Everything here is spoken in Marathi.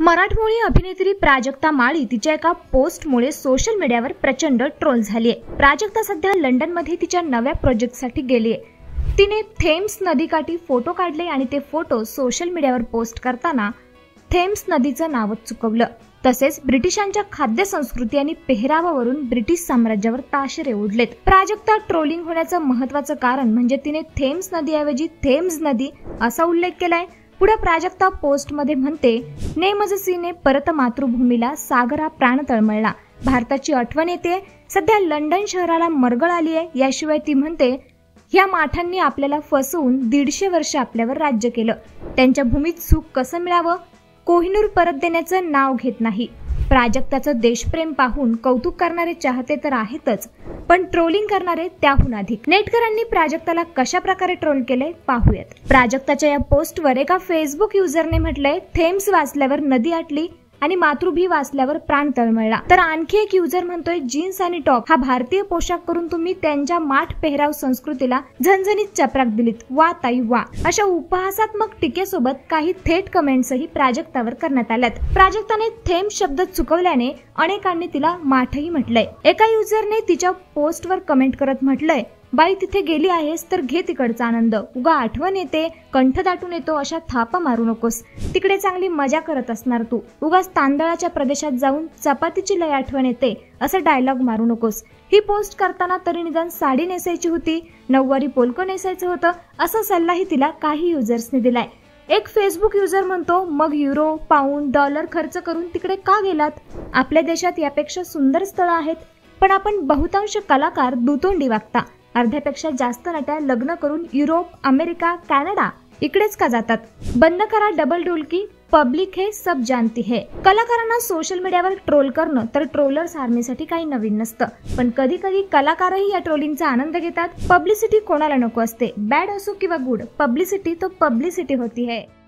मराठमोळी अभिनेत्री प्राजक्ता माळी तिच्या एका पोस्टमुळे सोशल मीडियावर प्रचंड ट्रोल झाली आहे। प्राजक्ता सध्या लंडनमध्ये तिच्या नव्या प्रोजेक्टसाठी गेली आहे। तिने थेम्स नदीकाठी फोटो काढले आणि ते फोटो सोशल मीडियावर पोस्ट करताना थेम्स नदीचं नावच चुकवलं। तसेच ब्रिटिशांच्या खाद्य संस्कृती आणि पेहरावावरून ब्रिटिश साम्राज्यावर ताशेरे ओढलेत। प्राजक्ता ट्रोलिंग होण्याचं महत्त्वाचं कारण म्हणजे तिने थेम्स नदीऐवजी थेम्स नदी असा उल्लेख केलाय। पुढे प्राजक्ता पोस्ट मध्ये म्हणते, नेमजसीने परत मातृभूमीला सागरा प्राण तळमळला, भारताची आठवण येते, सध्या लंडन शहराला मरगळ आली आहे। याशिवाय ती म्हणते, या माठांनी आपल्याला फसवून 150 वर्ष आपल्यावर राज्य केलं, त्यांच्या भूमीत सुख कसं मिळावं, कोहिनूर परत देण्याचं नाव घेत नाही। प्राजक्ताचं देशप्रेम पाहून कौतुक करणारे चाहते तर आहेतच, पण ट्रोलिंग करणारे त्याहून अधिक। नेटकरांनी प्राजक्ताला कशा प्रकारे ट्रोल केले पाहूयात। प्राजक्ताच्या या पोस्टवर एका फेसबुक युजरने म्हटलंय, थेम्स वाचल्यावर नदी आटली आणि मातृभी वाचल्यावर प्राण तळमळला। तर आणखी एक युजर म्हणतोय, जीन्स आणि टॉप हा भारतीय पोशाख करून तुम्ही त्यांच्या माठ पेहराव संस्कृतीला झणझणीत चपराक दिलीत, वा ताई वा। अशा उपहासात्मक टीकेसोबत काही थेट कमेंट्सही प्राजक्तावर करण्यात आल्यात। प्राजक्ताने थेम्स शब्द चुकवल्याने अनेकांनी तिला माठही म्हटलंय। एका युजरने तिच्या पोस्टवर कमेंट करत म्हटलंय, बाई तिथे गेली आहेस तर घे तिकडचा आनंद, उगा आठवण येते, कंठ दाटून येतो अशा थापा मारू नकोस, तिकडे चांगली मजा करत असणार तू, उगाच तांदळाच्या प्रदेशात जाऊन चपातीची लय आठवण येते असं डायलॉग मारू नकोस। ही पोस्ट करताना तरी निदान साडी नेसायची होती, नऊवारी पोलको नेसायचं होतं असा सल्लाही तिला काही युजर्सने दिलाय। एक फेसबुक युजर म्हणतो, मग युरो, पाऊंड, डॉलर खर्च करून तिकडे का गेलात? आपल्या देशात यापेक्षा सुंदर स्थळं आहेत, पण आपण बहुतांश कलाकार दुतोंडी वागता। अर्ध्यापेक्षा जास्त नट्या लग्न करून युरोप, अमेरिका, कॅनडा इकडेच का जातात? बंद करा डबल डुलकी, पब्लिक हे सब जानती है। कलाकारांना सोशल मीडियावर ट्रोल करणं तर ट्रोलर्स आर्मीसाठी काही नवीन नसतं, पण कधी कधी कलाकारही या ट्रोलिंगचा आनंद घेतात। पब्लिसिटी कोणाला नको असते, बॅड असो किंवा गुड, पब्लिसिटी तो पब्लिसिटी होती है।